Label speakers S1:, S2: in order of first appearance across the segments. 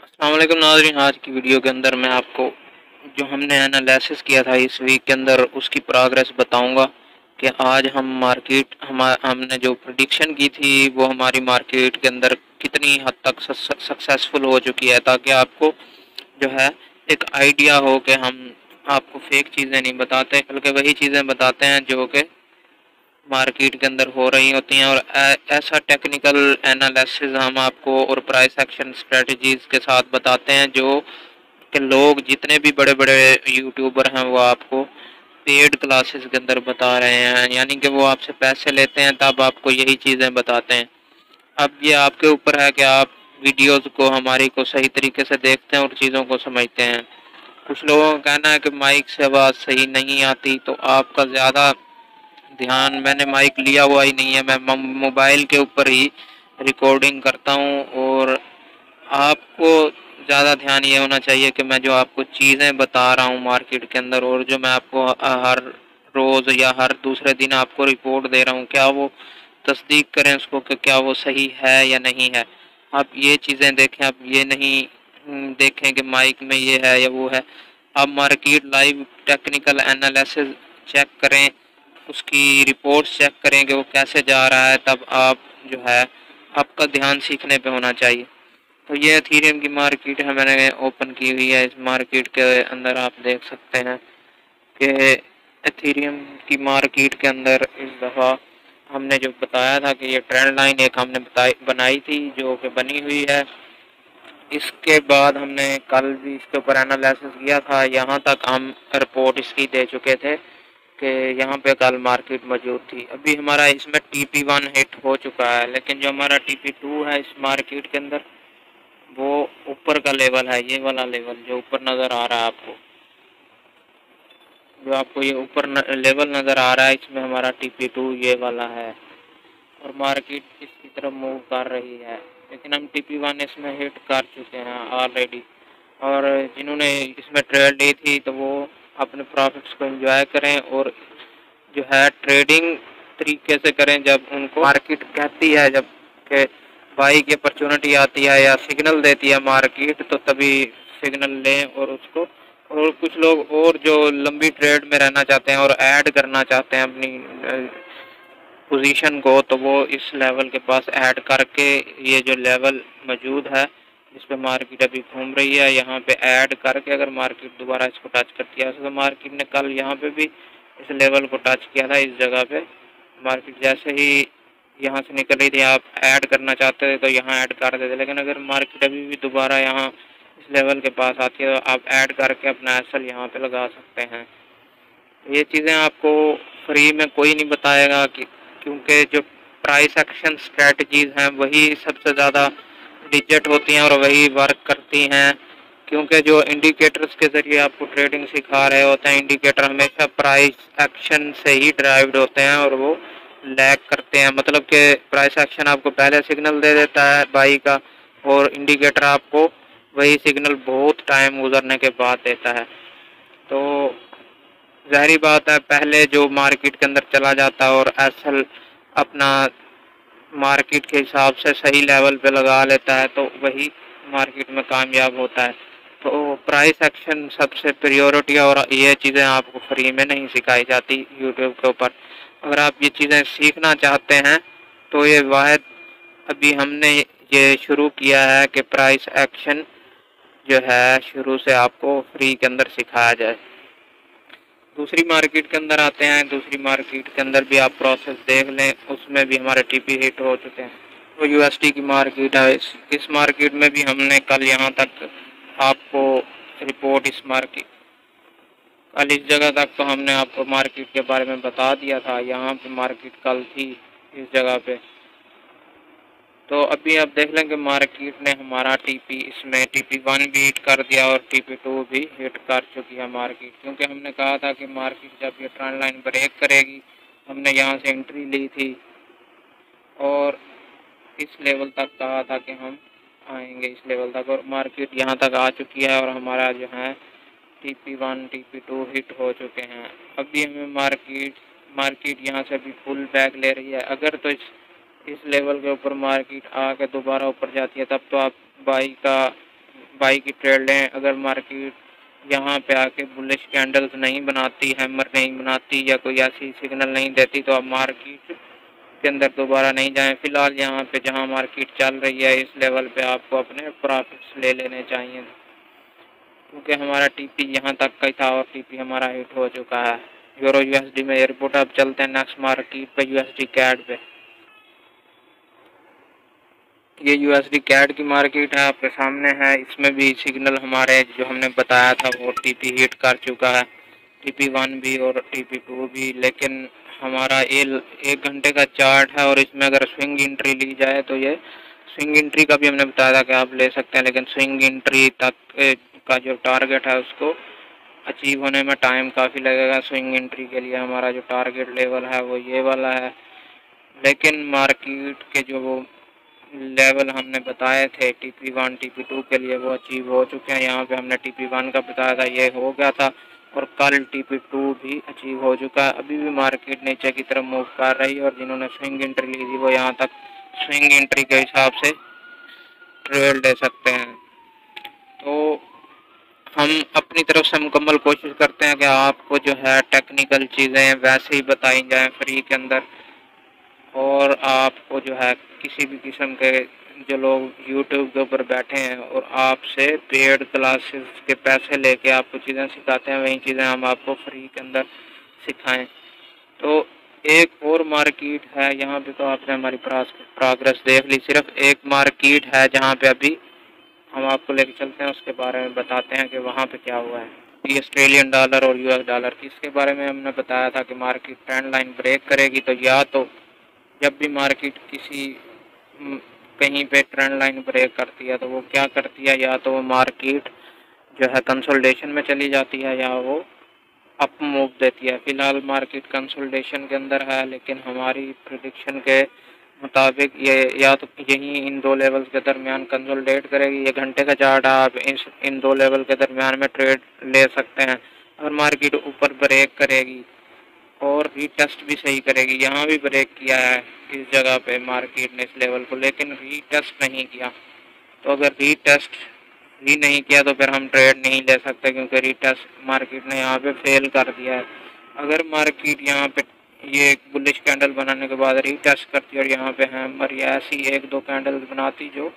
S1: अस्सलाम वालेकुम नाज़रीन। आज की वीडियो के अंदर मैं आपको जो हमने एनालिसिस किया था इस वीक के अंदर उसकी प्रोग्रेस बताऊंगा कि आज हमने जो प्रेडिक्शन की थी वो हमारी मार्केट के अंदर कितनी हद तक सक्सेसफुल हो चुकी है, ताकि आपको जो है एक आइडिया हो कि हम आपको फेक चीज़ें नहीं बताते बल्कि वही चीज़ें बताते हैं जो कि मार्केट के अंदर हो रही होती हैं। और ऐसा टेक्निकल एनालिसिस हम आपको और प्राइस एक्शन स्ट्रेटजीज के साथ बताते हैं जो कि लोग जितने भी बड़े बड़े यूट्यूबर हैं वो आपको पेड क्लासेस के अंदर बता रहे हैं, यानी कि वो आपसे पैसे लेते हैं तब आपको यही चीज़ें बताते हैं। अब ये आपके ऊपर है कि आप वीडियोस को हमारी को सही तरीके से देखते हैं और चीज़ों को समझते हैं। कुछ लोगों का कहना है कि माइक से आवाज़ सही नहीं आती, तो आपका ज़्यादा ध्यान, मैंने माइक लिया हुआ ही नहीं है, मैं मोबाइल के ऊपर ही रिकॉर्डिंग करता हूँ। और आपको ज़्यादा ध्यान ये होना चाहिए कि मैं जो आपको चीज़ें बता रहा हूँ मार्केट के अंदर और जो मैं आपको हर रोज़ या हर दूसरे दिन आपको रिपोर्ट दे रहा हूँ, क्या वो तस्दीक करें उसको कि क्या वो सही है या नहीं है। आप ये चीज़ें देखें, आप ये नहीं देखें कि माइक में ये है या वो है। आप market live technical analysis check करें, उसकी रिपोर्ट्स चेक करें कि वो कैसे जा रहा है, तब आप जो है आपका ध्यान सीखने पे होना चाहिए। तो ये एथीरियम की मार्केट है, मैंने ओपन की हुई है। इस मार्केट के अंदर आप देख सकते हैं कि एथीरियम की मार्केट के अंदर इस दफ़ा हमने जो बताया था कि ये ट्रेंड लाइन एक हमने बनाई थी जो कि बनी हुई है। इसके बाद हमने कल भी इसके ऊपर एनालिसिस किया था, यहाँ तक हम रिपोर्ट इसकी दे चुके थे कि यहाँ पे कल मार्केट मौजूद थी। अभी हमारा इसमें TP1 हिट हो चुका है, लेकिन जो हमारा TP2 है इस मार्केट के अंदर वो ऊपर का लेवल है। ये वाला लेवल जो ऊपर नज़र आ रहा है आपको, जो आपको ये ऊपर लेवल नज़र आ रहा है, इसमें हमारा TP2 ये वाला है और मार्केट इसकी तरफ मूव कर रही है। लेकिन हम TP1 इसमें हिट कर चुके हैं ऑलरेडी। और जिन्होंने इसमें ट्रेड ली थी तो वो अपने प्रॉफिट्स को एंजॉय करें और जो है ट्रेडिंग तरीके से करें। जब उनको मार्केट कहती है, जब के बाई की अपॉर्चुनिटी आती है या सिग्नल देती है मार्केट, तो तभी सिग्नल लें और उसको। और कुछ लोग और जो लंबी ट्रेड में रहना चाहते हैं और ऐड करना चाहते हैं अपनी पोजीशन को, तो वो इस लेवल के पास ऐड करके ये जो लेवल मौजूद है जिस पे मार्केट अभी घूम रही है, यहाँ पे ऐड करके अगर मार्केट दोबारा इसको टच करती है, तो मार्केट ने कल यहाँ पे भी इस लेवल को टच किया था। इस जगह पे मार्केट जैसे ही यहाँ से निकल रही थी, आप ऐड करना चाहते थे तो यहाँ ऐड कर देते, लेकिन अगर मार्केट अभी भी दोबारा यहाँ इस लेवल के पास आती है तो आप ऐड करके अपना एसएल यहाँ पे लगा सकते हैं। ये चीज़ें आपको फ्री में कोई नहीं बताएगा क्योंकि जो प्राइस एक्शन स्ट्रेटजीज हैं वही सबसे ज़्यादा डिजिट होती हैं और वही वर्क करती हैं। क्योंकि जो इंडिकेटर्स के ज़रिए आपको ट्रेडिंग सिखा रहे होते हैं, इंडिकेटर हमेशा प्राइस एक्शन से ही ड्राइव्ड होते हैं और वो लैग करते हैं। मतलब कि प्राइस एक्शन आपको पहले सिग्नल दे देता है बाई का और इंडिकेटर आपको वही सिग्नल बहुत टाइम गुजरने के बाद देता है। तो ज़ाहिरी बात है, पहले जो मार्केट के अंदर चला जाता है और एसएल अपना मार्केट के हिसाब से सही लेवल पे लगा लेता है तो वही मार्केट में कामयाब होता है। तो प्राइस एक्शन सबसे प्रायोरिटी, और ये चीज़ें आपको फ्री में नहीं सिखाई जाती यूट्यूब के ऊपर। अगर आप ये चीज़ें सीखना चाहते हैं तो ये वाहिद अभी हमने ये शुरू किया है कि प्राइस एक्शन जो है शुरू से आपको फ्री के अंदर सिखाया जाए। दूसरी मार्केट के अंदर आते हैं। दूसरी मार्केट के अंदर भी आप प्रोसेस देख लें, उसमें भी हमारे टीपी हिट हो चुके हैं। तो यूएसडी की मार्केट है, इस मार्केट में भी हमने कल यहाँ तक आपको रिपोर्ट, इस मार्केट कल इस जगह तक तो हमने आपको मार्केट के बारे में बता दिया था। यहाँ पे मार्केट कल थी इस जगह पे। तो अभी आप देख लें कि मार्केट ने हमारा टीपी, इसमें TP1 भी हिट कर दिया और TP2 भी हिट कर चुकी है मार्केट। क्योंकि हमने कहा था कि मार्केट जब ये ट्रेंड लाइन ब्रेक करेगी, हमने यहाँ से एंट्री ली थी और इस लेवल तक कहा था कि हम आएंगे इस लेवल तक, और मार्केट यहाँ तक आ चुकी है और हमारा जो है TP1 TP2 हिट हो चुके हैं। अभी हमें मार्केट यहाँ से भी फुल बैक ले रही है। अगर तो इस लेवल के ऊपर मार्केट आके दोबारा ऊपर जाती है तब तो आप बाई का बाई की ट्रेड लें। अगर मार्केट यहाँ पे आके बुलिश कैंडल्स नहीं बनाती, हैमर नहीं बनाती या कोई ऐसी सिग्नल नहीं देती तो आप मार्केट के अंदर दोबारा नहीं जाएं। फिलहाल यहाँ पे जहाँ मार्केट चल रही है इस लेवल पे आपको अपने प्रॉफिट्स ले लेने चाहिए, क्योंकि हमारा टीपी यहाँ तक का ही था और टीपी हमारा हिट हो चुका है। यूरो यूएसडी में ये रिपोर्ट। अब चलते हैं नेक्स्ट मार्केट पे, यूएसडी कैड पे। ये यूएसडी कैड की मार्केट है, आपके सामने है। इसमें भी सिग्नल हमारे जो हमने बताया था वो टीपी हिट कर चुका है, TP1 भी और TP2 भी। लेकिन हमारा ये 1 घंटे का चार्ट है और इसमें अगर स्विंग एंट्री ली जाए तो ये स्विंग एंट्री का भी हमने बताया था कि आप ले सकते हैं, लेकिन स्विंग एंट्री तक का जो टारगेट है उसको अचीव होने में टाइम काफ़ी लगेगा। स्विंग एंट्री के लिए हमारा जो टारगेट लेवल है वो ये वाला है, लेकिन मार्केट के जो वो लेवल हमने बताए थे TP1 TP2 के लिए वो अचीव हो चुके हैं। यहाँ पे हमने TP1 का बताया था, ये हो गया था, और कल TP2 भी अचीव हो चुका है। अभी भी मार्केट नीचे की तरफ मूव कर रही है और जिन्होंने स्विंग एंट्री ली थी वो यहाँ तक स्विंग एंट्री के हिसाब से ट्रेड ले सकते हैं। तो हम अपनी तरफ से मुकम्मल कोशिश करते हैं कि आपको जो है टेक्निकल चीज़ें वैसे ही बताई जाएं फ्री के अंदर, और आपको जो है किसी भी किस्म के जो लोग YouTube के ऊपर बैठे हैं और आपसे पेड क्लासेस के पैसे लेके आपको चीज़ें सिखाते हैं, वही चीज़ें हम आपको फ्री के अंदर सिखाएं। तो एक और मार्केट है यहाँ पे, तो आपने हमारी प्रोग्रेस देख ली। सिर्फ एक मार्केट है जहाँ पे अभी हम आपको लेके चलते हैं, उसके बारे में बताते हैं कि वहाँ पे क्या हुआ है। ये ऑस्ट्रेलियन डॉलर और US डॉलर की, इसके बारे में हमने बताया था कि मार्केट ट्रेंड लाइन ब्रेक करेगी। तो या तो जब भी मार्केट किसी कहीं पे ट्रेंड लाइन ब्रेक करती है तो वो क्या करती है, या तो वो मार्केट जो है कंसोलिडेशन में चली जाती है या वो अप मूव देती है। फिलहाल मार्केट कंसोलिडेशन के अंदर है, लेकिन हमारी प्रेडिक्शन के मुताबिक ये या तो यही इन दो लेवल्स के दरमियान कंसोलिडेट करेगी। ये घंटे का चार्ट आप इन दो लेवल के दरमियान में ट्रेड ले सकते हैं। अगर मार्केट ऊपर ब्रेक करेगी और रीटेस्ट भी सही करेगी, यहाँ भी ब्रेक किया है इस जगह पे मार्केट ने इस लेवल को, लेकिन रीटेस्ट नहीं किया। तो अगर रीटेस्ट ही नहीं किया तो फिर हम ट्रेड नहीं ले सकते, क्योंकि रीटेस्ट मार्केट ने यहाँ पे फेल कर दिया है। अगर मार्केट यहाँ पे ये बुलिश कैंडल बनाने के बाद रीटेस्ट करती और यहाँ पे हैमर या ऐसी 1-2 कैंडल बनाती जो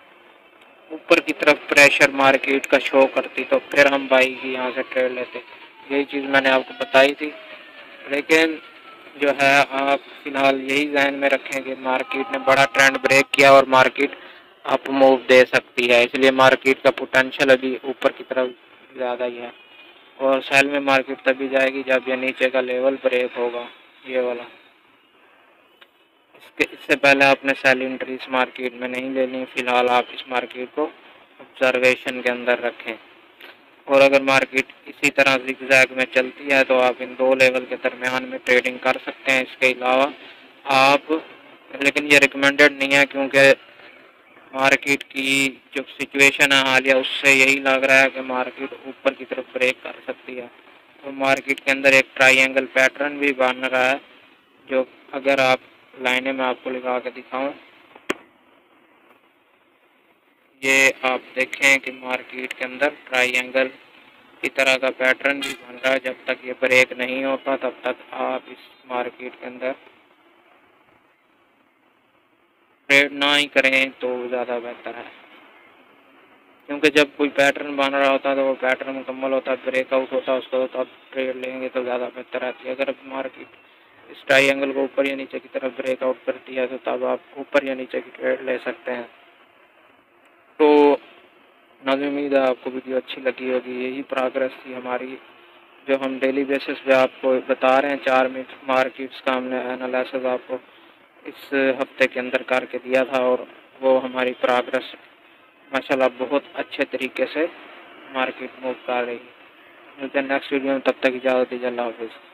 S1: ऊपर की तरफ प्रेशर मार्केट का शो करती, तो फिर हम बाई की यहाँ से ट्रेड लेते। यही चीज़ मैंने आपको बताई थी। लेकिन जो है आप फिलहाल यही ध्यान में रखें कि मार्केट ने बड़ा ट्रेंड ब्रेक किया और मार्केट अप मूव दे सकती है, इसलिए मार्केट का पोटेंशियल अभी ऊपर की तरफ ज़्यादा ही है। और सेल में मार्केट तभी जाएगी जब ये नीचे का लेवल ब्रेक होगा, ये वाला। इससे पहले आपने सेल एंट्री इस मार्केट में नहीं लेनी। फिलहाल आप इस मार्केट को ऑब्जर्वेशन के अंदर रखें, और अगर मार्केट इसी तरह ज़िगज़ैग में चलती है तो आप इन दो लेवल के दरमियान में ट्रेडिंग कर सकते हैं। इसके अलावा आप, लेकिन ये रिकमेंडेड नहीं है, क्योंकि मार्केट की जो सिचुएशन है हालिया उससे यही लग रहा है कि मार्केट ऊपर की तरफ ब्रेक कर सकती है। तो मार्केट के अंदर एक ट्रायंगल पैटर्न भी बन रहा है, जो अगर आप लाइनें में आपको लगा के दिखाऊं, ये आप देखें कि मार्केट के अंदर ट्रायंगल की तरह का पैटर्न भी बन रहा है। जब तक ये ब्रेक नहीं होता तब तक आप इस मार्केट के अंदर ट्रेड ना ही करें तो ज़्यादा बेहतर है, क्योंकि जब कोई पैटर्न बन रहा होता है तो वो पैटर्न मुकम्मल होता है, ब्रेकआउट होता है उसको, तो आप ट्रेड लेंगे तो ज़्यादा बेहतर रहती है। अगर मार्केट इस ट्रायंगल को ऊपर या नीचे की तरफ ब्रेकआउट करती है तो तब आप ऊपर या नीचे की ट्रेड ले सकते हैं। तो नाज़रीन, उम्मीद है आपको वीडियो अच्छी लगी होगी। यही प्रोग्रेस थी हमारी, जो हम डेली बेसिस पे आपको बता रहे हैं। 4 मार्केट्स का हमने एनालिसिस आपको इस हफ्ते के अंदर करके दिया था, और वो हमारी प्रोग्रेस माशाल्लाह बहुत अच्छे तरीके से मार्केट मूव कर रही है। मिलते हैं नेक्स्ट वीडियो में, तब तक इजाज़त दीजिए। अल्लाह हाफ़िज़।